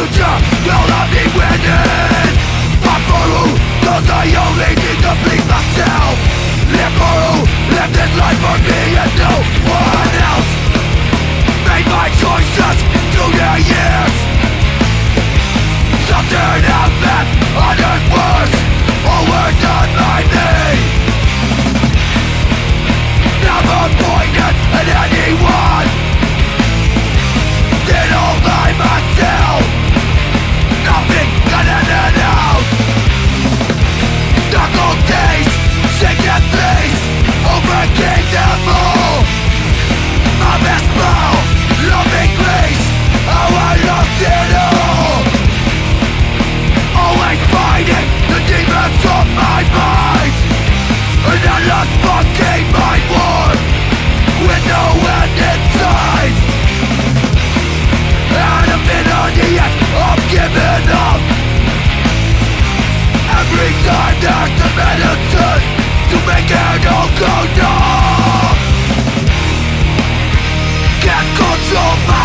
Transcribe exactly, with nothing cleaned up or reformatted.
future will not be winning. I'm for who, cause I only need to please myself. Live for who, live this life for me and no one else. Made my choices through the years. Some turn out bad, others worse. All were done by me. Never pointed at anyone. Did all by myself. Nothing got in and out. Knuckle days, sinking face, overcame them all. My best smile, loving grace, how I lost it all. Always fighting the demons of my mind. An endless fucking mind war with no end in sight. And I'm in on the edge of giving up. Every time there's a medicine to make it all go numb. Can't control my